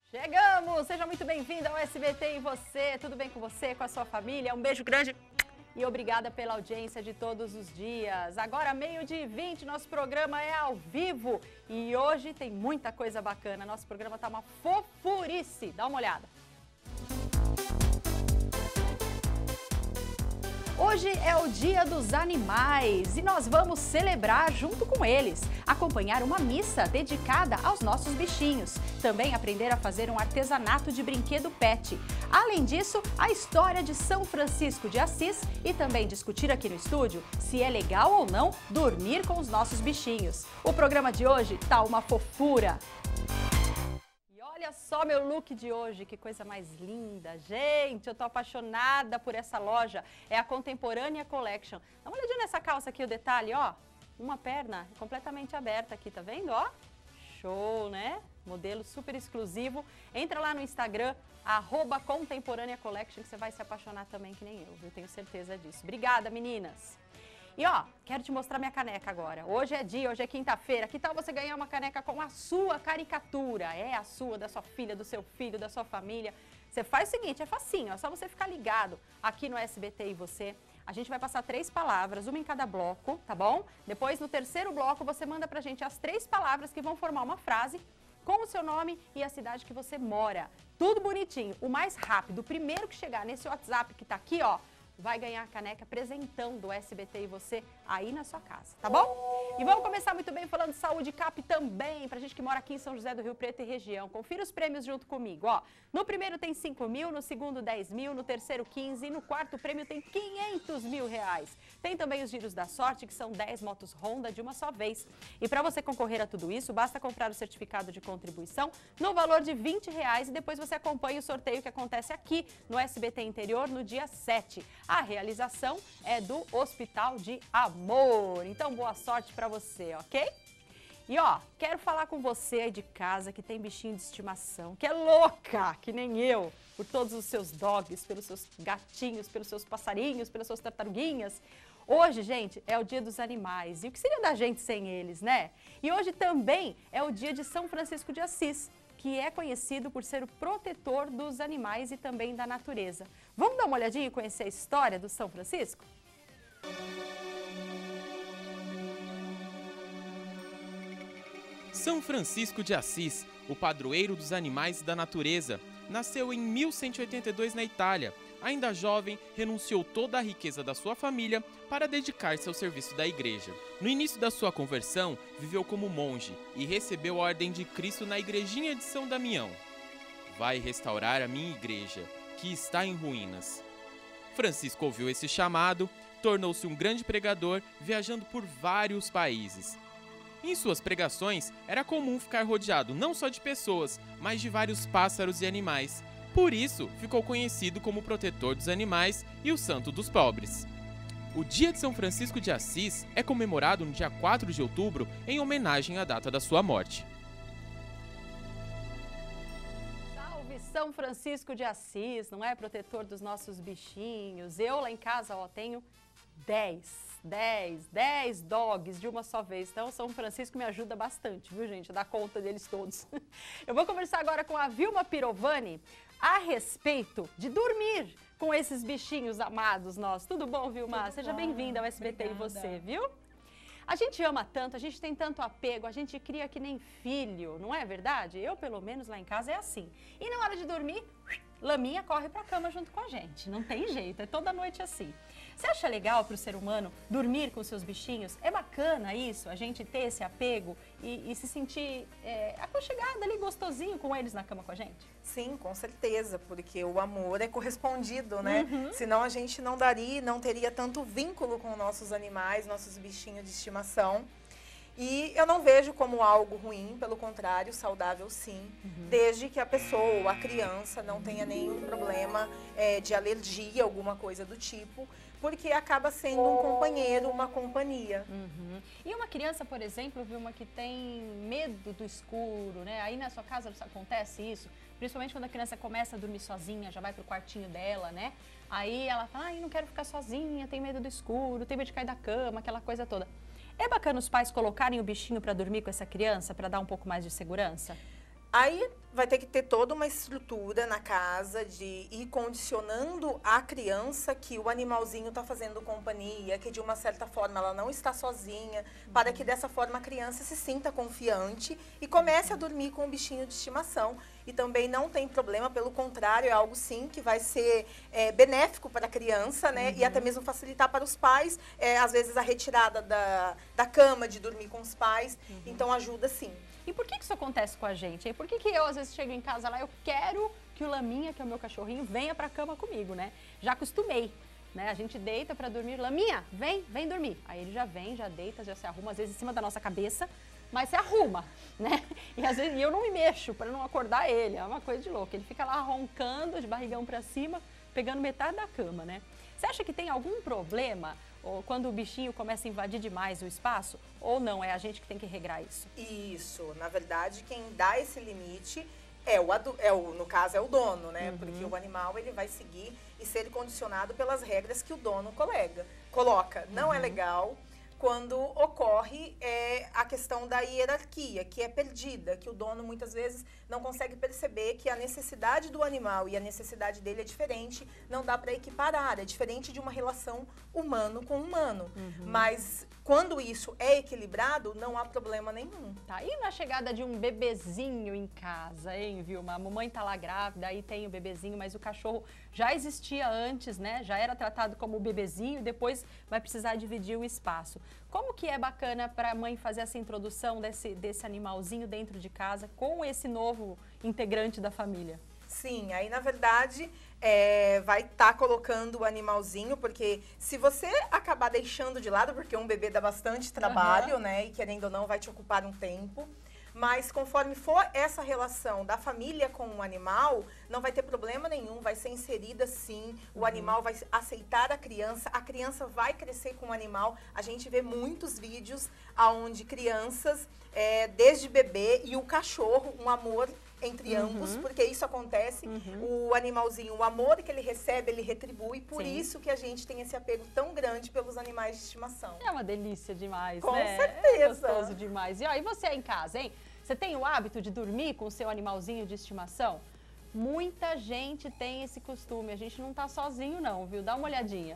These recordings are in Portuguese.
Chegamos! Seja muito bem-vindo ao SBT e você. Tudo bem com você, com a sua família? Um beijo grande e obrigada pela audiência de todos os dias. Agora, 12h20, nosso programa é ao vivo e hoje tem muita coisa bacana. Nosso programa tá uma fofurice. Dá uma olhada. Hoje é o Dia dos Animais e nós vamos celebrar junto com eles, acompanhar uma missa dedicada aos nossos bichinhos, também aprender a fazer um artesanato de brinquedo pet. Além disso, a história de São Francisco de Assis e também discutir aqui no estúdio se é legal ou não dormir com os nossos bichinhos. O programa de hoje tá uma fofura! Olha só meu look de hoje, que coisa mais linda. Gente, eu tô apaixonada por essa loja. É a Contemporânea Collection. Dá uma olhadinha nessa calça aqui, o detalhe, ó. Uma perna completamente aberta aqui, tá vendo, ó? Show, né? Modelo super exclusivo. Entra lá no Instagram, @Contemporânea Collection, que você vai se apaixonar também, que nem eu tenho certeza disso. Obrigada, meninas. E ó, quero te mostrar minha caneca agora. Hoje é dia, hoje é quinta-feira. Que tal você ganhar uma caneca com a sua caricatura? É a sua, da sua filha, do seu filho, da sua família. Você faz o seguinte, é facinho, é só você ficar ligado aqui no SBT e você. A gente vai passar 3 palavras, uma em cada bloco, tá bom? Depois, no terceiro bloco, você manda pra gente as 3 palavras que vão formar uma frase com o seu nome e a cidade que você mora. Tudo bonitinho. O mais rápido, o primeiro que chegar nesse WhatsApp que tá aqui, ó, vai ganhar a caneca presentão do SBT e você aí na sua casa, tá bom? E vamos começar muito bem falando de Saúde Cap também, pra gente que mora aqui em São José do Rio Preto e região. Confira os prêmios junto comigo, ó. No primeiro tem 5 mil, no segundo 10 mil, no terceiro 15 e no quarto prêmio tem 500 mil reais. Tem também os giros da sorte, que são 10 motos Honda de uma só vez. E para você concorrer a tudo isso, basta comprar o certificado de contribuição no valor de R$20 e depois você acompanha o sorteio que acontece aqui no SBT Interior no dia 7. A realização é do Hospital de Amor. Então, boa sorte para você, ok? E ó, quero falar com você aí de casa que tem bichinho de estimação, que é louca, que nem eu, por todos os seus dogs, pelos seus gatinhos, pelos seus passarinhos, pelas suas tartaruguinhas. Hoje, gente, é o Dia dos Animais. E o que seria da gente sem eles, né? E hoje também é o dia de São Francisco de Assis, que é conhecido por ser o protetor dos animais e também da natureza. Vamos dar uma olhadinha e conhecer a história do São Francisco? São Francisco de Assis, o padroeiro dos animais e da natureza, nasceu em 1182 na Itália. Ainda jovem, renunciou toda a riqueza da sua família para dedicar-se ao serviço da igreja. No início da sua conversão, viveu como monge e recebeu a ordem de Cristo na igrejinha de São Damião. Vai restaurar a minha igreja, que está em ruínas. Francisco ouviu esse chamado, tornou-se um grande pregador, viajando por vários países. Em suas pregações, era comum ficar rodeado não só de pessoas, mas de vários pássaros e animais. Por isso, ficou conhecido como protetor dos animais e o santo dos pobres. O Dia de São Francisco de Assis é comemorado no dia 4 de outubro em homenagem à data da sua morte. Salve São Francisco de Assis, não é? Protetor dos nossos bichinhos. Eu lá em casa, ó, tenho 10 dogs de uma só vez. Então, São Francisco me ajuda bastante, viu, gente? A dar conta deles todos. Eu vou conversar agora com a Vilma Pirovani a respeito de dormir com esses bichinhos amados nossos. Tudo bom, Vilma? Tudo Seja bom. bem-vinda ao SBT Obrigada. e você, viu? A gente ama tanto, a gente tem tanto apego, a gente cria que nem filho, não é verdade? Eu, pelo menos, lá em casa é assim. E na hora de dormir, Laminha corre pra cama junto com a gente. Não tem jeito, é toda noite assim. Você acha legal para o ser humano dormir com seus bichinhos? É bacana isso, a gente ter esse apego e se sentir aconchegado ali, gostosinho com eles na cama com a gente? Sim, com certeza, porque o amor é correspondido, né? Uhum. Senão a gente não daria, não teria tanto vínculo com nossos animais, nossos bichinhos de estimação. E eu não vejo como algo ruim, pelo contrário, saudável sim, desde que a pessoa, a criança, não tenha nenhum problema de alergia, alguma coisa do tipo, porque acaba sendo um companheiro, uma companhia. Uhum. E uma criança, por exemplo, Vilma, que tem medo do escuro, né? Aí na sua casa acontece isso? Principalmente quando a criança começa a dormir sozinha, já vai pro quartinho dela, né? Aí ela fala, ai, não quero ficar sozinha, tem medo do escuro, tem medo de cair da cama, aquela coisa toda. É bacana os pais colocarem o bichinho para dormir com essa criança, para dar um pouco mais de segurança? Aí vai ter que ter toda uma estrutura na casa de ir condicionando a criança que o animalzinho está fazendo companhia, que de uma certa forma ela não está sozinha, para que dessa forma a criança se sinta confiante e comece a dormir com o bichinho de estimação. E também não tem problema, pelo contrário, é algo sim que vai ser benéfico para a criança, né? E até mesmo facilitar para os pais, às vezes a retirada da cama, de dormir com os pais, então ajuda sim. E por que isso acontece com a gente, hein? Por que eu, às vezes, chego em casa lá, eu quero que o Laminha, que é o meu cachorrinho, venha pra cama comigo, né? Já acostumei, né? A gente deita pra dormir, Laminha, vem dormir. Aí ele já vem, já deita, já se arruma, às vezes em cima da nossa cabeça, mas se arruma, né? E às vezes eu não me mexo pra não acordar ele, é uma coisa de louco. Ele fica lá roncando, de barrigão pra cima, pegando metade da cama, né? Você acha que tem algum problema ou quando o bichinho começa a invadir demais o espaço, ou não, é a gente que tem que regrar isso? Isso, na verdade, quem dá esse limite no caso é o dono, né? Porque o animal ele vai seguir e ser condicionado pelas regras que o dono coloca. Não é legal quando ocorre a questão da hierarquia, que é perdida, que o dono muitas vezes não consegue perceber que a necessidade do animal e a necessidade dele é diferente, não dá para equiparar, é diferente de uma relação humano com humano. Mas quando isso é equilibrado, não há problema nenhum. Tá, e na chegada de um bebezinho em casa, hein, Vilma? A mamãe tá lá grávida, aí tem o bebezinho, mas o cachorro já existia antes, né? Já era tratado como bebezinho e depois vai precisar dividir o espaço. Como que é bacana para a mãe fazer essa introdução desse animalzinho dentro de casa com esse novo integrante da família? Sim, aí na verdade vai estar colocando o animalzinho, porque se você acabar deixando de lado, porque um bebê dá bastante trabalho, né? E querendo ou não vai te ocupar um tempo. Mas conforme for essa relação da família com o animal, não vai ter problema nenhum, vai ser inserida sim, o animal vai aceitar a criança vai crescer com o animal. A gente vê muitos vídeos onde crianças, desde bebê e o cachorro, um amor entre ambos, porque isso acontece, o animalzinho, o amor que ele recebe, ele retribui, por isso que a gente tem esse apego tão grande pelos animais de estimação. É uma delícia demais, com né? certeza. É gostoso demais. E ó, e você aí em casa, hein? Você tem o hábito de dormir com o seu animalzinho de estimação? Muita gente tem esse costume, a gente não tá sozinho não, viu? Dá uma olhadinha.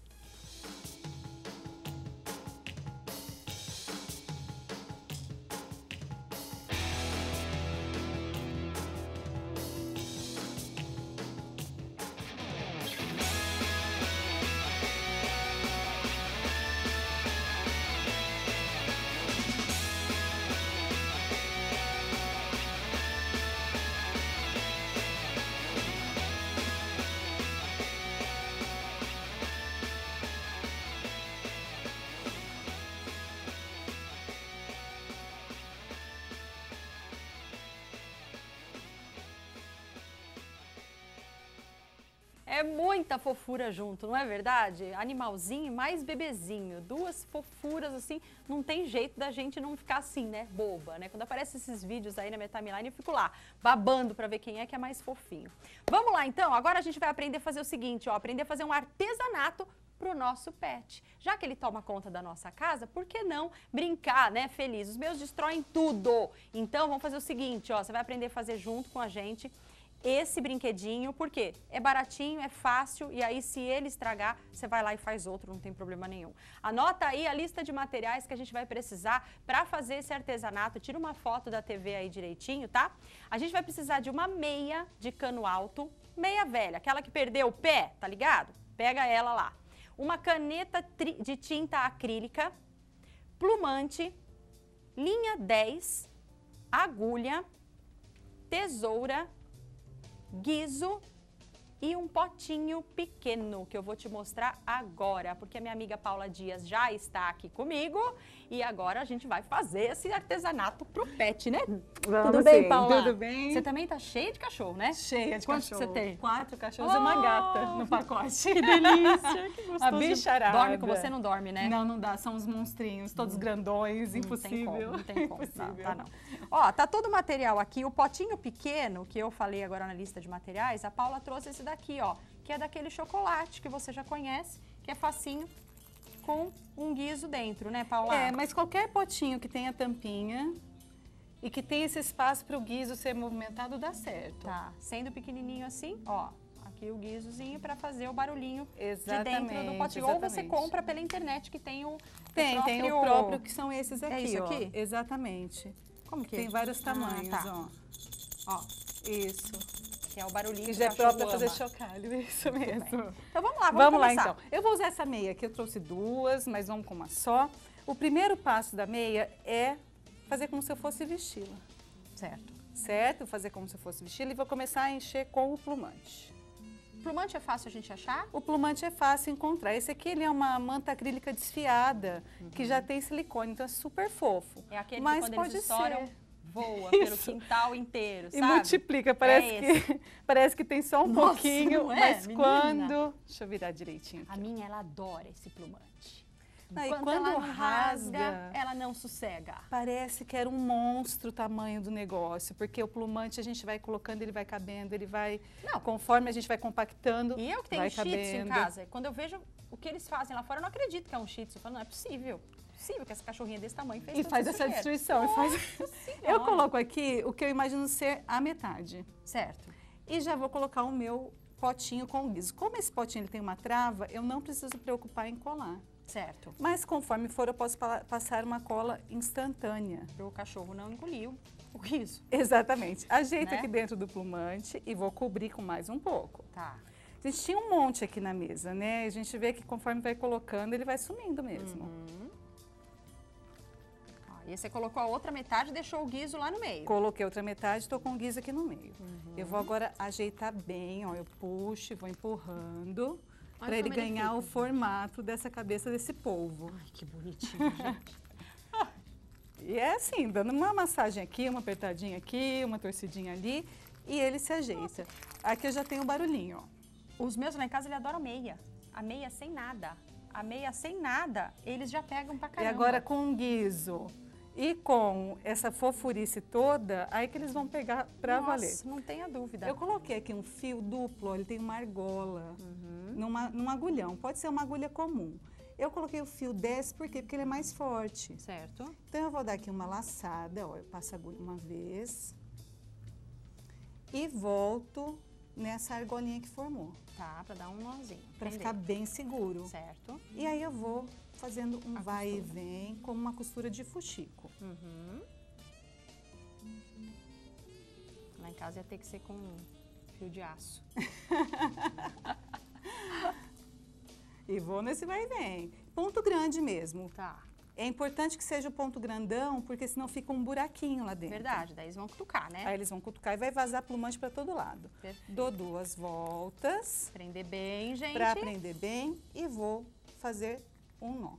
É muita fofura junto, não é verdade? Animalzinho mais bebezinho, duas fofuras assim, não tem jeito da gente não ficar assim, né, boba, né? Quando aparecem esses vídeos aí na minha timeline, eu fico lá, babando pra ver quem é que é mais fofinho. Vamos lá então, agora a gente vai aprender a fazer o seguinte, ó, aprender a fazer um artesanato pro nosso pet. Já que ele toma conta da nossa casa, por que não brincar, né, feliz? Os meus destroem tudo. Então, vamos fazer o seguinte, ó, você vai aprender a fazer junto com a gente esse brinquedinho, porque é baratinho, é fácil, e aí se ele estragar, você vai lá e faz outro, não tem problema nenhum. Anota aí a lista de materiais que a gente vai precisar para fazer esse artesanato, tira uma foto da TV aí direitinho, tá? A gente vai precisar de uma meia de cano alto, meia velha, aquela que perdeu o pé, tá ligado? Pega ela lá. Uma caneta de tinta acrílica, plumante, linha 10, agulha, tesoura, guizo e um potinho pequeno que eu vou te mostrar agora, porque a minha amiga Paula Dias já está aqui comigo e agora a gente vai fazer esse artesanato pro pet, né? Vamos Tudo bem, sim, Paula? tudo bem. Você também tá cheia de cachorro, né? Cheia de Quantos cachorro. você tem? 4 cachorros e uma gata no pacote. Que delícia, que gostoso. A bicharada. Dorme com você, não dorme, né? Não, não dá. São os monstrinhos, todos grandões, impossível. Não tem como, Impossível. Tá não. Ó, tá todo o material aqui. O potinho pequeno, que eu falei agora na lista de materiais, a Paula trouxe esse daqui, ó, que é daquele chocolate que você já conhece, que é facinho, com um guizo dentro, né, Paula? É, mas qualquer potinho que tenha tampinha, e que tem esse espaço para o guiso ser movimentado, dá certo. Tá, sendo pequenininho assim, ó, aqui o guisozinho para fazer o barulhinho Exatamente, de dentro do potinho. Ou você compra pela internet que tem o Tem o próprio, que são esses aqui, É isso ó. aqui? Exatamente. Como que é? Tem vários tamanhos, tá. ó. Ó, Isso. que é o barulhinho Que que já é o cachorro próprio para fazer ama. chocalho, isso mesmo. bem. Então vamos lá, Vamos lá, começar. então. Eu vou usar essa meia aqui, eu trouxe duas, mas vamos com uma só. O primeiro passo da meia é fazer como se eu fosse vesti-la. Certo. Certo? Fazer como se eu fosse vesti-la e vou começar a encher com o plumante. Plumante é fácil a gente achar? O plumante é fácil encontrar. Esse aqui ele é uma manta acrílica desfiada, que já tem silicone, então é super fofo. É aquele mas que quando pode eles estouram, ser. voa pelo Isso. quintal inteiro, E sabe? multiplica, parece, esse. parece que tem só um Nossa, pouquinho, não é, mas menina? quando... Deixa eu virar direitinho. A minha, ela adora esse plumante. Aí, Enquanto quando ela não rasga, ela não sossega. parece que era um monstro o tamanho do negócio, porque o plumante a gente vai colocando, ele vai cabendo, ele vai... Não. Conforme a gente vai compactando, E eu que tenho vai shih tzu em cabendo. casa, quando eu vejo o que eles fazem lá fora, eu não acredito que é um shih tzu. Eu falo, não é possível. Possível que essa cachorrinha desse tamanho fez E tanta faz essa sujeira. destruição. e faz... Nossa Senhora. Eu coloco aqui o que eu imagino ser a metade. Certo. E já vou colocar o meu potinho com o guiso. Como esse potinho ele tem uma trava, eu não preciso preocupar em colar. Certo. Mas conforme for, eu posso passar uma cola instantânea. O cachorro não engoliu o riso. Exatamente. Ajeito Né? aqui dentro do plumante e vou cobrir com mais um pouco. Tá. A gente tinha um monte aqui na mesa, né? A gente vê que conforme vai colocando, ele vai sumindo mesmo. Ó, e aí você colocou a outra metade e deixou o guiso lá no meio. Coloquei outra metade, estou com o guiso aqui no meio. Eu vou agora ajeitar bem, ó. Eu puxo e vou empurrando Olha para ele como ele ganhar o fica. formato dessa cabeça desse polvo. Ai, que bonitinho, gente. E é assim, dando uma massagem aqui, uma apertadinha aqui, uma torcidinha ali, e ele se ajeita. Aqui eu já tenho o barulhinho, ó. Os meus lá em casa, ele adora meia. A meia sem nada. A meia sem nada, eles já pegam pra E caramba. agora com o guiso e com essa fofurice toda, aí que eles vão pegar pra valer. Nossa, não tenha dúvida. Eu coloquei aqui um fio duplo, ó, ele tem uma argola, num agulhão, pode ser uma agulha comum. Eu coloquei o fio 10, por quê? Porque ele é mais forte. Certo. Então eu vou dar aqui uma laçada, ó, eu passo a agulha uma vez e volto nessa argolinha que formou, Tá, pra dar um nozinho. para prender. ficar bem seguro. Certo. E aí eu vou fazendo um A vai e costura. vem, como uma costura de fuxico. Lá em casa ia ter que ser com fio de aço. E vou nesse vai e vem. Ponto grande mesmo. Tá. É importante que seja o ponto grandão, porque senão fica um buraquinho lá dentro. Verdade, daí eles vão cutucar, né? Aí eles vão cutucar e vai vazar plumante para todo lado. Perfeito. Dou 2 voltas Prender bem, gente. para prender bem e vou fazer um nó.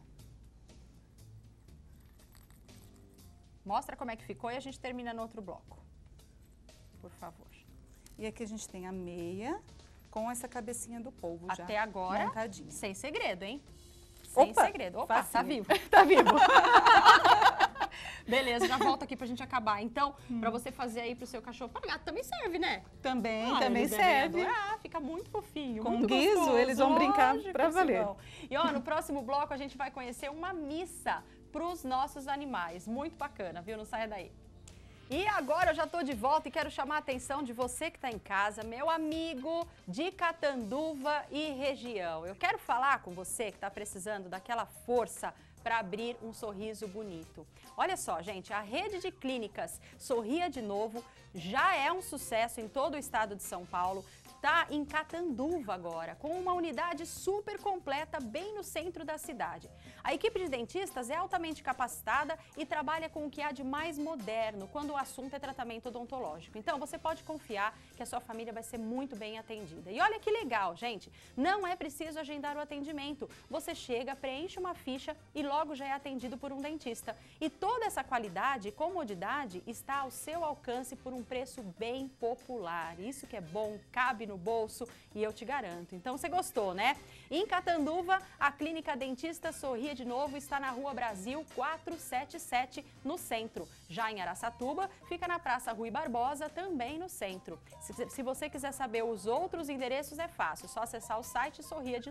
Mostra como é que ficou e a gente termina no outro bloco. Por favor. E aqui a gente tem a meia com essa cabecinha do polvo já Até agora, montadinha. sem segredo, hein? Sem Opa, segredo. Opa, tá facinho. vivo. Tá vivo. Beleza, já volto aqui pra gente acabar. Então, pra você fazer aí pro seu cachorro, para gato também serve, né? Também Eles devem serve. adorar, fica muito fofinho, Com muito guiso, gostoso, eles vão brincar lógico pra que valer. vão. E ó, no próximo bloco a gente vai conhecer uma missa pros nossos animais. Muito bacana, viu? Não saia daí. E agora eu já estou de volta e quero chamar a atenção de você que está em casa, meu amigo de Catanduva e região. Eu quero falar com você que está precisando daquela força para abrir um sorriso bonito. Olha só, gente, a rede de clínicas Sorria de Novo já é um sucesso em todo o estado de São Paulo. Está em Catanduva agora, com uma unidade super completa bem no centro da cidade. A equipe de dentistas é altamente capacitada e trabalha com o que há de mais moderno quando o assunto é tratamento odontológico. Então, você pode confiar que a sua família vai ser muito bem atendida. E olha que legal, gente, não é preciso agendar o atendimento. Você chega, preenche uma ficha e logo já é atendido por um dentista. E toda essa qualidade e comodidade está ao seu alcance por um preço bem popular. Isso que é bom, cabe no bolso e eu te garanto. Então você gostou, né? Em Catanduva, a Clínica Dentista Sorria de Novo está na Rua Brasil 477, no centro. Já em Araçatuba, fica na Praça Rui Barbosa, também no centro. Se você quiser saber os outros endereços, é fácil. É só acessar o site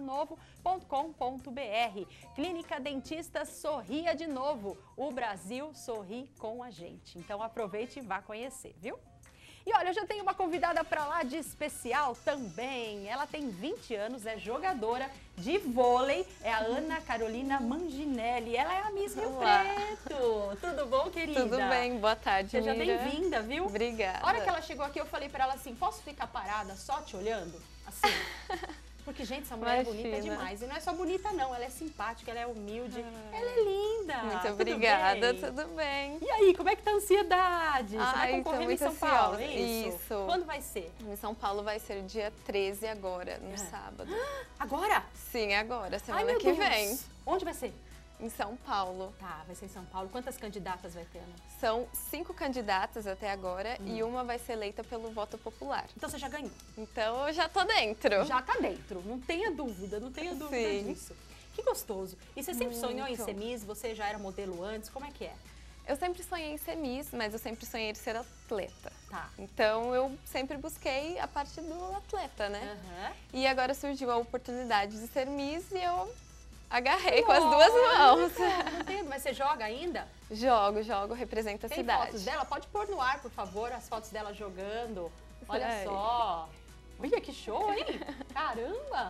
sorriadenovo.com.br. Clínica Dentista Sorria de Novo. O Brasil sorri com a gente. Então aproveite e vá conhecer, viu? E olha, eu já tenho uma convidada para lá de especial também. Ela tem 20 anos, é jogadora de vôlei, é a Ana Carolina Manginelli. Ela é a Miss Rio Preto. Tudo bom, querida? Tudo bem, boa tarde, Seja Mira. bem-vinda, viu? Obrigada. A hora que ela chegou aqui, eu falei para ela assim, posso ficar parada só te olhando? Assim... Porque, gente, essa mulher é bonita demais. E não é só bonita, não. Ela é simpática, ela é humilde, ela é linda. Muito obrigada, tudo bem. E aí, como é que tá a ansiedade? Você vai Ai, concorrer tô em muito São Paulo, ansiosa. é isso? Isso. Quando vai ser? Em São Paulo vai ser dia 13 agora, no sábado. Agora? Sim, agora, Ai, semana meu que Deus. vem. Onde vai ser? Em São Paulo. Tá, vai ser em São Paulo. Quantas candidatas vai ter, Ana? São 5 candidatas até agora e uma vai ser eleita pelo voto popular. Então você já ganhou. Então eu já tô dentro. Já tá dentro, não tenha dúvida, não tenha dúvida Sim. disso. Que gostoso. E você sempre sonhou em Muito. ser Miss? Você já era modelo antes? Como é que é? Eu sempre sonhei em ser Miss, mas eu sempre sonhei em ser atleta. Tá. Então eu sempre busquei a parte do atleta, né? Aham. E agora surgiu a oportunidade de ser Miss e eu agarrei com as duas mãos. Não entendo, mas você joga ainda? Jogo, representa a Tem cidade. fotos dela? Pode pôr no ar, por favor, as fotos dela jogando. Olha Sério? só. Olha que show, hein? Caramba!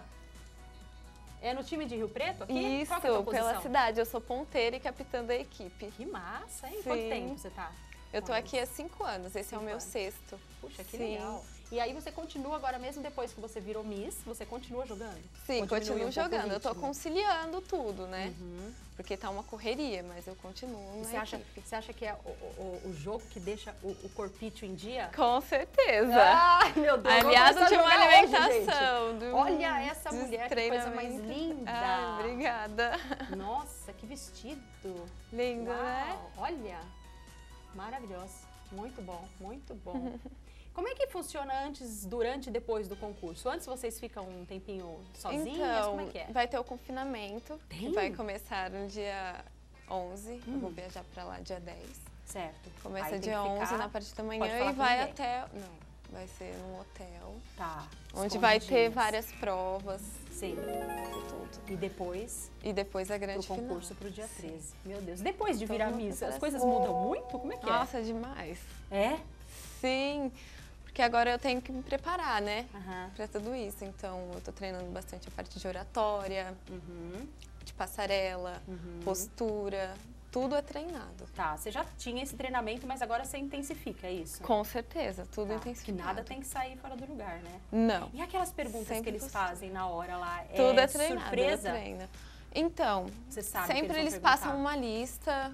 É no time de Rio Preto aqui? Isso, Qual que é a tua pela posição? cidade. Eu sou ponteira e capitã da equipe. Que massa, hein? Sim. Quanto tempo você tá? Eu tô aqui há 5 anos, esse é o 5 meu anos. 6º. Puxa, que Sim. legal. E aí você continua agora, mesmo depois que você virou Miss, você continua jogando? Sim, Ou diminui continuo um pouco o jogando. Eu tô ritmo? conciliando tudo, né? Uhum. Porque tá uma correria, mas eu continuo E na equipe. você acha que é o jogo que deixa o corpício em dia? Com certeza. Ai, meu Deus. Aliado vamos de uma começar a jogar hoje, alimentação. gente. Olha essa mulher, que coisa mais treinamento. linda. Ai, obrigada. Nossa, que vestido. Lindo, né? Uau, olha, maravilhoso. Muito bom, muito bom. Como é que funciona antes, durante e depois do concurso? Antes vocês ficam um tempinho sozinhas? Então, Como é que é? vai ter o confinamento, Tem? que vai começar no dia 11. Eu vou viajar pra lá dia 10. Certo. Começa Aí tem dia que 11 ficar- na parte da pode manhã falar e com vai ninguém. até... Não, vai ser num hotel, Tá. onde vai ter escondidinhas. várias provas Sim. e tudo. E depois E depois a pro grande concurso final. pro dia 13. Meu Deus. Depois de virar Toda uma Miss, as preparação. coisas mudam muito? Como é que Nossa, demais. é? É? Sim, porque agora eu tenho que me preparar, né? Aham. Pra tudo isso. Então, eu tô treinando bastante a parte de oratória, Uhum. de passarela, postura. Tudo é treinado. Tá, você já tinha esse treinamento, mas agora você intensifica, é isso? Com certeza, tudo Tá, que intensificado. nada tem que sair fora do lugar, né? Não, E aquelas perguntas Sempre que eles possível. fazem na hora lá, tudo é treinado, surpresa? ele treina. Então, Você sabe que sempre eles eles vão passam perguntar. uma lista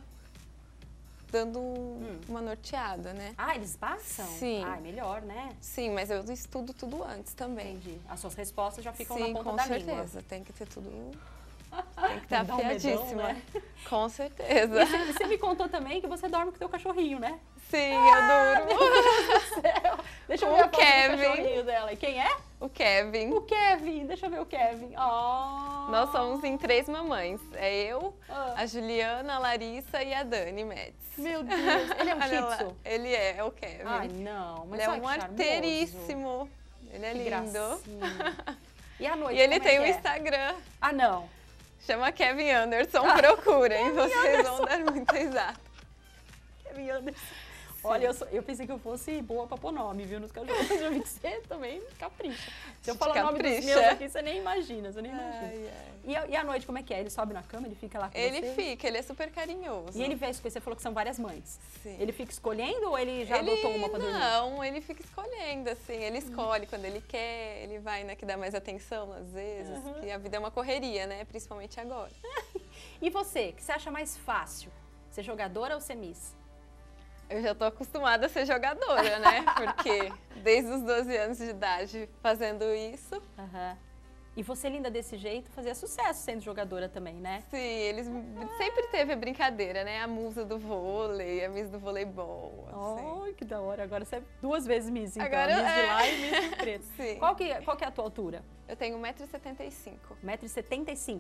dando uma norteada, né? Ah, eles passam? Sim. Ah, é melhor, né? Sim, mas eu estudo tudo antes também. Entendi. As suas respostas já ficam Sim, na ponta com da certeza. língua. Tem que ter tudo. Tem que estar Dá um medão, afiadíssima. né? Com certeza. E você me contou também que você dorme com o teu cachorrinho, né? Sim, eu durmo. Deixa eu Com ver a o foto do Kevin. cachorrinho dela. E quem é? O Kevin. O Kevin. Deixa eu ver o Kevin. Oh. Nós somos em 3 mamães. É eu, Ah. a Juliana, a Larissa e a Dani Médici. Meu Deus. Ele é um Olha shih lá, tzu? ele é o Kevin. Ai, não. Mas ele é olha um que charmoso. arteiríssimo. Ele é Que lindo. gracinha. E à noite, E ele como é tem que um é? Instagram. Ah, não. Chama Kevin Anderson. Procurem, vocês vão dar muito risada. Kevin Anderson. Olha, eu pensei que eu fosse boa pra pôr nome, viu, nos cachorros. Eu vi que você também capricha. Se eu falar o nome dos Capricha. meus aqui, você nem imagina, você nem imagina. Ai, ai. E à noite, como é que é? Ele sobe na cama, ele fica lá com Ele você? fica, ele é super carinhoso. E ele vê as coisas, você falou que são várias mães. Sim. Ele fica escolhendo ou ele já adotou uma pra dormir? Não, ele fica escolhendo, assim, ele escolhe quando ele quer, ele vai na que dá mais atenção às vezes, que a vida é uma correria, né, principalmente agora. E você, o que você acha mais fácil? Ser jogadora ou ser Miss? Eu já tô acostumada a ser jogadora, né, porque desde os 12 anos de idade fazendo isso, Aham. E você, linda desse jeito, fazia sucesso sendo jogadora também, né? Sim, eles sempre teve a brincadeira, né? A musa do vôlei, a Miss do voleibol. Ai, que da hora. Agora você é 2 vezes Miss, então. Agora Miss de lá e Miss do Preto. Sim. Qual que é a tua altura? Eu tenho 1,75 m. 1,75 m. Sim.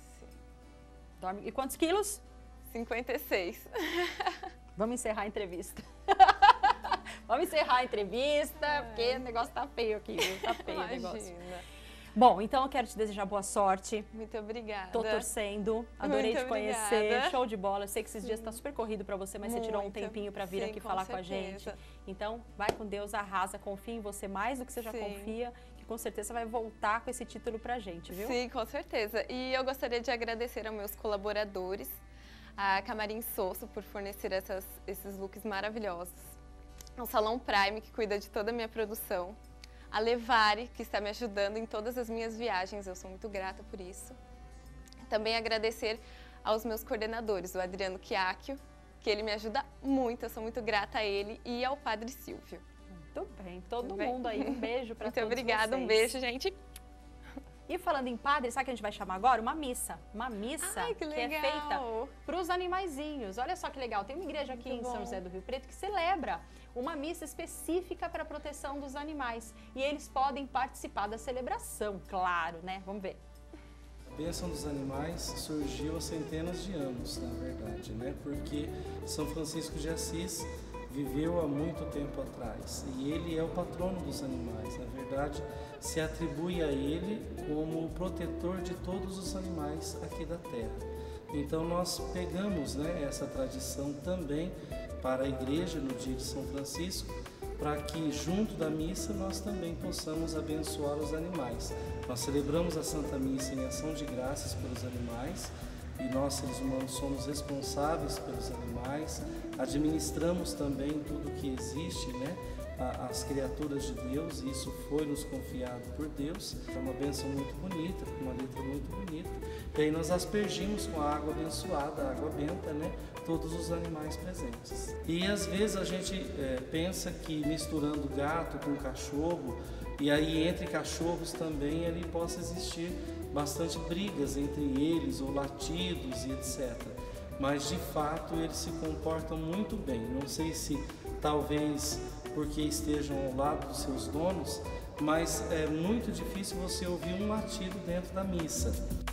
Dorme... E quantos quilos? 56. Vamos encerrar a entrevista. Vamos encerrar a entrevista, porque o negócio tá feio aqui, viu? Tá feio o negócio. Bom, então eu quero te desejar boa sorte. Muito obrigada. Tô torcendo, adorei te conhecer, obrigada. Show de bola. Eu sei que esses dias tá super corrido pra você, mas você tirou um tempinho pra vir aqui falar com a gente. Então, vai com Deus, arrasa, confia em você mais do que você já confia, que com certeza vai voltar com esse título pra gente, viu? Sim, com certeza. E eu gostaria de agradecer aos meus colaboradores, a Camarim Sosso, por fornecer esses looks maravilhosos, ao Salão Prime, que cuida de toda a minha produção, a Levari, que está me ajudando em todas as minhas viagens, eu sou muito grata por isso. Também agradecer aos meus coordenadores, o Adriano Chiacchio, que ele me ajuda muito, eu sou muito grata a ele, e ao Padre Silvio. Muito bem, todo mundo aí, um beijo para todos vocês. Muito obrigada, um beijo, gente. E falando em padre, sabe o que a gente vai chamar agora? Uma missa. Uma missa que é feita para os animaizinhos. Olha só que legal, tem uma igreja aqui em São José do Rio Preto que celebra uma missa específica para a proteção dos animais. E eles podem participar da celebração, claro, né? Vamos ver. A bênção dos animais surgiu há centenas de anos, na verdade, né? Porque São Francisco de Assis viveu há muito tempo atrás e ele é o patrono dos animais. Na verdade, se atribui a ele como o protetor de todos os animais aqui da terra. Então nós pegamos, né, essa tradição também para a igreja no dia de São Francisco, para que junto da missa nós também possamos abençoar os animais. Nós celebramos a Santa Missa em ação de graças pelos animais e nós, seres humanos, somos responsáveis pelos animais, administramos também tudo que existe, né? As criaturas de Deus, e isso foi nos confiado por Deus. É uma bênção muito bonita, uma letra muito bonita. E aí nós aspergimos com a água abençoada, a água benta, né? Todos os animais presentes. E às vezes a gente pensa que misturando gato com cachorro, e aí entre cachorros também ali possa existir bastante brigas entre eles, ou latidos e etc. Mas de fato eles se comportam muito bem. Não sei se talvez porque estejam ao lado dos seus donos, mas é muito difícil você ouvir um latido dentro da missa.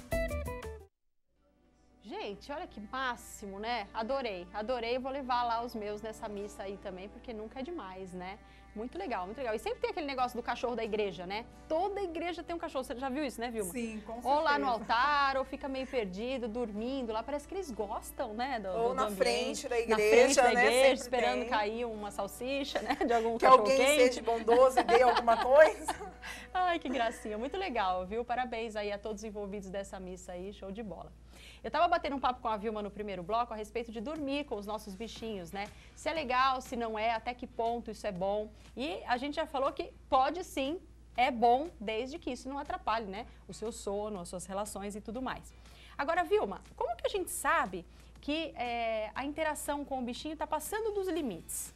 Gente, olha que máximo, né? Adorei, adorei. Vou levar lá os meus nessa missa aí também, porque nunca é demais, né? Muito legal, muito legal. E sempre tem aquele negócio do cachorro da igreja, né? Toda igreja tem um cachorro. Você já viu isso, né, Vilma? Sim, com certeza. Ou lá no altar, ou fica meio perdido, dormindo lá. Parece que eles gostam, né? Ou na frente da igreja, na frente da igreja, né? esperando cair uma salsicha, né? De algum que cachorro alguém quente. seja bondoso e dê alguma coisa. Ai, que gracinha. Muito legal, viu? Parabéns aí a todos os envolvidos dessa missa aí. Show de bola. Eu tava batendo um papo com a Vilma no primeiro bloco a respeito de dormir com os nossos bichinhos, né? Se é legal, se não é, até que ponto isso é bom. E a gente já falou que pode sim, é bom, desde que isso não atrapalhe, né? O seu sono, as suas relações e tudo mais. Agora, Vilma, como que a gente sabe que a interação com o bichinho está passando dos limites?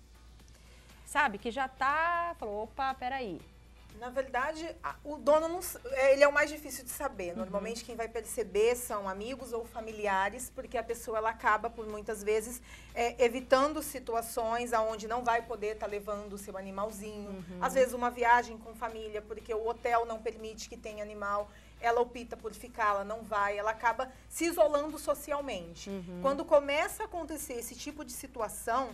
Sabe? Que já tá... Falou, opa, peraí. Na verdade, o dono não, ele é o mais difícil de saber. Normalmente quem vai perceber são amigos ou familiares, porque a pessoa ela acaba por muitas vezes evitando situações onde não vai poder estar levando o seu animalzinho. Às vezes uma viagem com família, porque o hotel não permite que tenha animal. Ela opta por ficar, ela não vai, ela acaba se isolando socialmente. Quando começa a acontecer esse tipo de situação,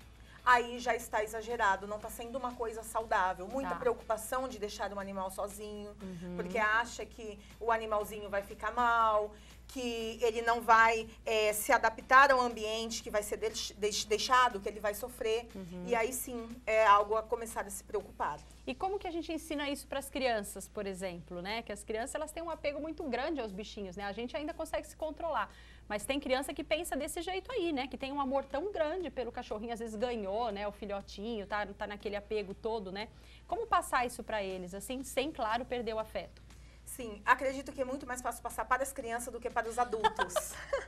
aí já está exagerado, não está sendo uma coisa saudável. Muita preocupação de deixar um animal sozinho, porque acha que o animalzinho vai ficar mal, que ele não vai se adaptar ao ambiente que vai ser deixado, que ele vai sofrer. E aí sim, é algo a começar a se preocupar. E como que a gente ensina isso para as crianças, por exemplo, né? Que as crianças elas têm um apego muito grande aos bichinhos, né? A gente ainda consegue se controlar, mas tem criança que pensa desse jeito aí, né? Que tem um amor tão grande pelo cachorrinho, às vezes ganhou, né? O filhotinho, tá naquele apego todo, né? Como passar isso para eles, assim, sem, claro, perder o afeto? Sim, acredito que é muito mais fácil passar para as crianças do que para os adultos.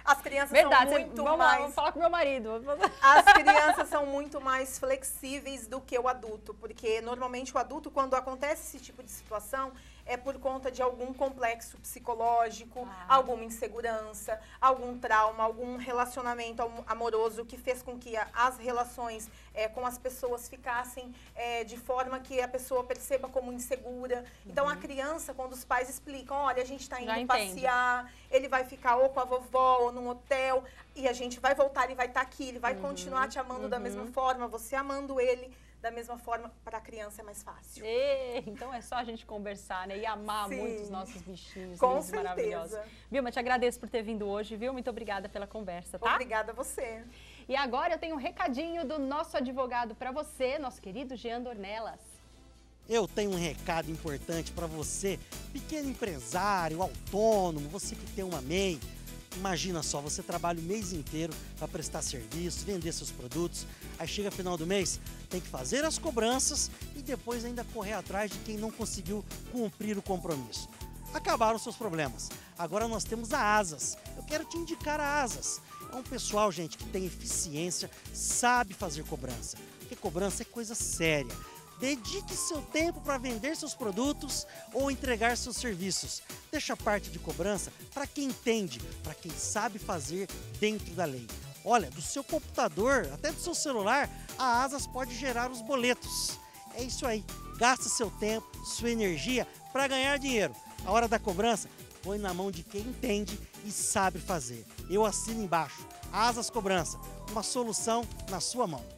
As crianças Verdade, são muito vamos mais... lá, vou falar com meu marido. As crianças são muito mais flexíveis do que o adulto, porque normalmente o adulto, quando acontece esse tipo de situação, é por conta de algum complexo psicológico, alguma insegurança, algum trauma, algum relacionamento amoroso que fez com que as relações com as pessoas ficassem de forma que a pessoa perceba como insegura. Então, a criança, quando os pais explicam, olha, a gente está indo passear, ele vai ficar ou com a vovó ou num hotel, e a gente vai voltar, ele vai estar aqui, ele vai continuar te amando da mesma forma, você amando ele da mesma forma, para a criança é mais fácil. Então é só a gente conversar, né? E amar muito os nossos bichinhos, com lindos, certeza. Maravilhosos. Vilma, te agradeço por ter vindo hoje, viu? Muito obrigada pela conversa, tá? Obrigada a você. E agora eu tenho um recadinho do nosso advogado para você, nosso querido Jean Dornelas. Eu tenho um recado importante para você, pequeno empresário, autônomo, você que tem uma MEI. Imagina só, você trabalha o mês inteiro para prestar serviço, vender seus produtos, aí chega final do mês, tem que fazer as cobranças e depois ainda correr atrás de quem não conseguiu cumprir o compromisso. Acabaram os seus problemas. Agora nós temos a Asas. Eu quero te indicar a Asas. É um pessoal, gente, que tem eficiência, sabe fazer cobrança. Porque cobrança é coisa séria. Dedique seu tempo para vender seus produtos ou entregar seus serviços. Deixa a parte de cobrança para quem entende, para quem sabe fazer dentro da lei. Olha, do seu computador, até do seu celular, a Asas pode gerar os boletos. É isso aí, gasta seu tempo, sua energia para ganhar dinheiro. A hora da cobrança, põe na mão de quem entende e sabe fazer. Eu assino embaixo, Asas Cobrança, uma solução na sua mão.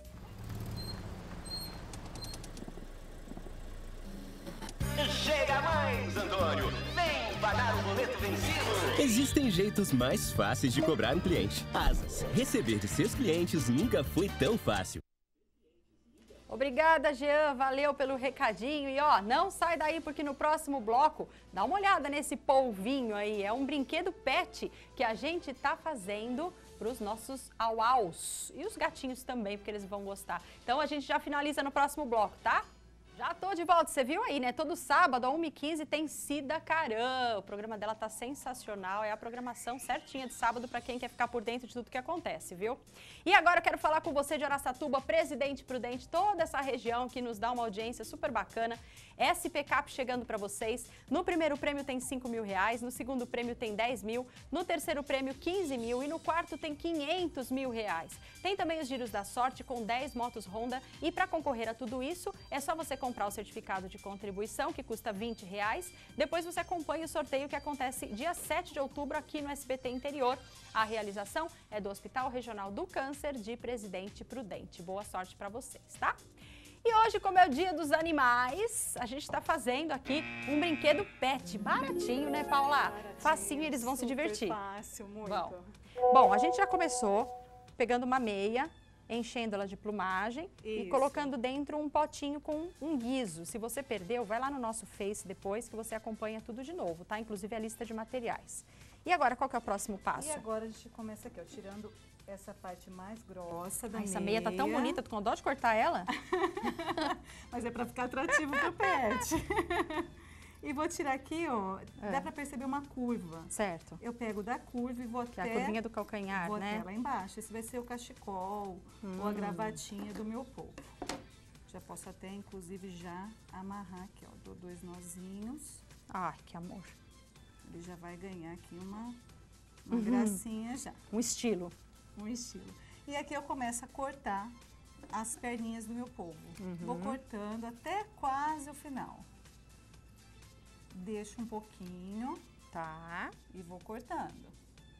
Chega mais, Antônio! Vem pagar o boleto vencido! Existem jeitos mais fáceis de cobrar um cliente. Asas. Receber de seus clientes nunca foi tão fácil. Obrigada, Jean. Valeu pelo recadinho. E ó, não sai daí porque no próximo bloco, dá uma olhada nesse polvinho aí. É um brinquedo pet que a gente tá fazendo para os nossos auaus. E os gatinhos também, porque eles vão gostar. Então a gente já finaliza no próximo bloco, tá? Já tô de volta, você viu aí, né? Todo sábado, às 1h15, tem Cida Caran. O programa dela tá sensacional, é a programação certinha de sábado para quem quer ficar por dentro de tudo que acontece, viu? E agora eu quero falar com você de Araçatuba, Presidente Prudente, toda essa região que nos dá uma audiência super bacana. SP Cap chegando para vocês. No primeiro prêmio tem R$5.000, no segundo prêmio tem 10 mil, no terceiro prêmio 15 mil e no quarto tem 500 mil reais. Tem também os giros da sorte com 10 motos Honda e para concorrer a tudo isso é só você comprar o certificado de contribuição que custa R$20. Depois você acompanha o sorteio que acontece dia 7 de outubro aqui no SBT Interior. A realização é do Hospital Regional do Câncer de Presidente Prudente. Boa sorte para vocês, tá? E hoje, como é o Dia dos Animais, a gente está fazendo aqui um brinquedo pet. Baratinho, né, Paula? Baratinho, facinho, eles vão se divertir. Fácil, muito. Bom, a gente já começou pegando uma meia, enchendo ela de plumagem e colocando dentro um potinho com um guiso. Se você perdeu, vai lá no nosso Face depois que você acompanha tudo de novo, tá? Inclusive a lista de materiais. E agora, qual que é o próximo passo? E agora a gente começa aqui, ó, tirando essa parte mais grossa da meia. Essa meia tá tão bonita, tu com dó de cortar ela? Mas é pra ficar atrativo pro pet. E vou tirar aqui, ó, dá pra perceber uma curva. Certo. Eu pego da curva e vou até... Que é a curvinha do calcanhar, vou né? até lá embaixo. Esse vai ser o cachecol ou a gravatinha do meu polvo. Já posso até, inclusive, já amarrar aqui, ó. Dou 2 nozinhos. Ai, que amor. Ele já vai ganhar aqui uma gracinha já. Um estilo. Um estilo. E aqui eu começo a cortar as perninhas do meu polvo. Vou cortando até quase o final. Deixo um pouquinho, tá? E vou cortando.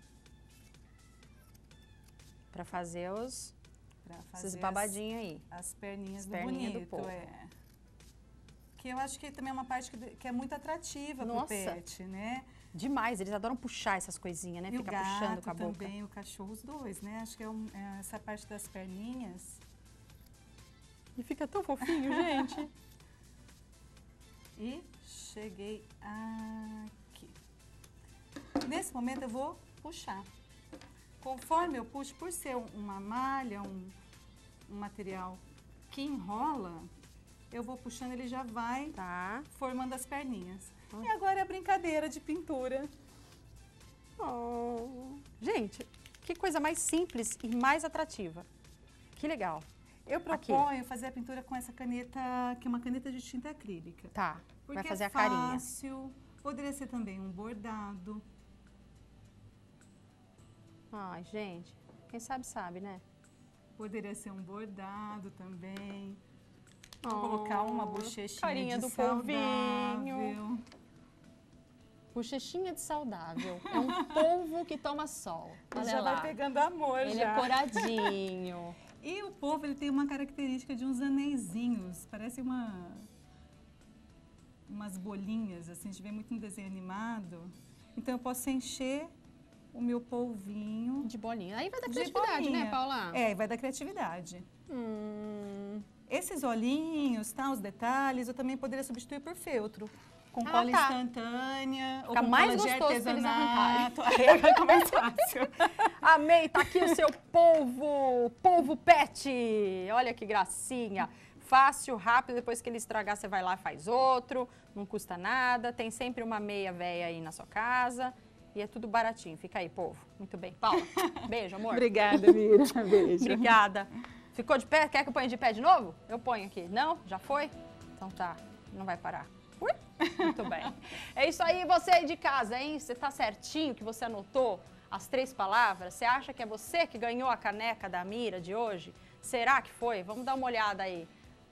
Pra fazer os... esses fazer babadinhos aí. As perninhas do perninhas bonito, do polvo. Que eu acho que também é uma parte que é muito atrativa pro pet, né? Demais, eles adoram puxar essas coisinhas, né? E Fica o gato puxando com a boca. também, o cachorro, os dois, né? Acho que é essa parte das perninhas. E fica tão fofinho, gente. E cheguei aqui. Nesse momento eu vou puxar. Conforme eu puxo, por ser uma malha, um material que enrola, eu vou puxando, ele já vai formando as perninhas. E agora é a brincadeira de pintura. Oh. Gente, que coisa mais simples e mais atrativa. Que legal. Eu proponho fazer a pintura com essa caneta, que é uma caneta de tinta acrílica. Tá, porque vai fazer é a carinha. fácil, poderia ser também um bordado. Ai, gente, quem sabe, sabe, né? Poderia ser um bordado também. Vou colocar uma bochechinha carinha de do saudável. polvinho. Bochechinha de saudável. É um polvo que toma sol. Olha Já lá. vai pegando amor, Ele já. é coradinho. E o polvo, ele tem uma característica de uns aneizinhos. Parece umas bolinhas, assim, a gente vê muito no desenho animado. Então, eu posso encher o meu polvinho. De bolinha. Aí vai dar de criatividade, bolinha. né, Paula? É, vai dar criatividade. Esses olhinhos, tá, os detalhes, eu também poderia substituir por feltro. Com cola instantânea, Fica ou com mais cola de gostoso se eles artesanato. Aí fica mais fácil. Amei, tá aqui o seu polvo pet. Olha que gracinha. Fácil, rápido, depois que ele estragar você vai lá e faz outro. Não custa nada, tem sempre uma meia véia aí na sua casa. E é tudo baratinho. Fica aí, povo. Muito bem. Paula, beijo, amor. Obrigada, Mira. Beijo. Obrigada. Ficou de pé? Quer que eu ponha de pé de novo? Eu ponho aqui. Não? Já foi? Então tá, não vai parar. Ui? Muito bem. É isso aí, você aí de casa, hein? Você tá certinho que você anotou as 3 palavras? Você acha que é você que ganhou a caneca da Mira de hoje? Será que foi? Vamos dar uma olhada aí.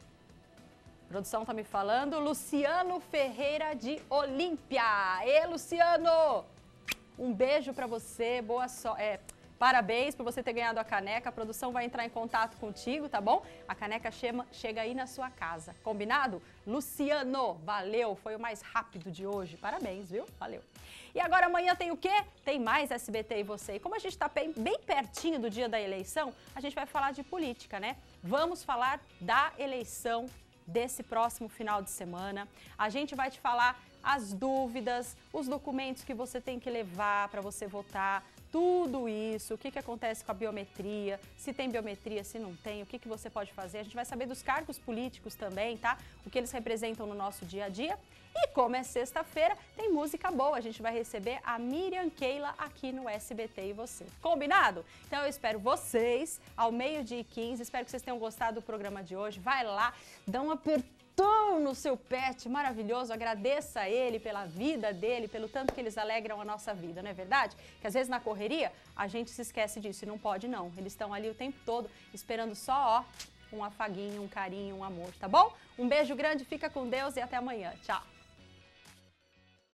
A produção tá me falando. Luciano Ferreira de Olímpia. Ê, Luciano! Um beijo pra você, boa sorte. Parabéns por você ter ganhado a caneca. A produção vai entrar em contato contigo, tá bom? A caneca chega aí na sua casa. Combinado? Luciano, valeu. Foi o mais rápido de hoje. Parabéns, viu? Valeu. E agora amanhã tem o quê? Tem mais SBT e você. E como a gente está bem pertinho do dia da eleição, a gente vai falar de política, né? Vamos falar da eleição desse próximo final de semana. A gente vai te falar as dúvidas, os documentos que você tem que levar para você votar, tudo isso, o que acontece com a biometria, se tem biometria, se não tem, o que você pode fazer. A gente vai saber dos cargos políticos também, tá? O que eles representam no nosso dia a dia. E como é sexta-feira, tem música boa. A gente vai receber a Miriam Keila aqui no SBT e você. Combinado? Então eu espero vocês ao 12h15. Espero que vocês tenham gostado do programa de hoje. Vai lá, dá um apertão no seu pet maravilhoso, agradeça a ele pela vida dele, pelo tanto que eles alegram a nossa vida, não é verdade? Que às vezes na correria a gente se esquece disso e não pode não. Eles estão ali o tempo todo esperando só, um afaguinho, um carinho, um amor, tá bom? Um beijo grande, fica com Deus e até amanhã. Tchau!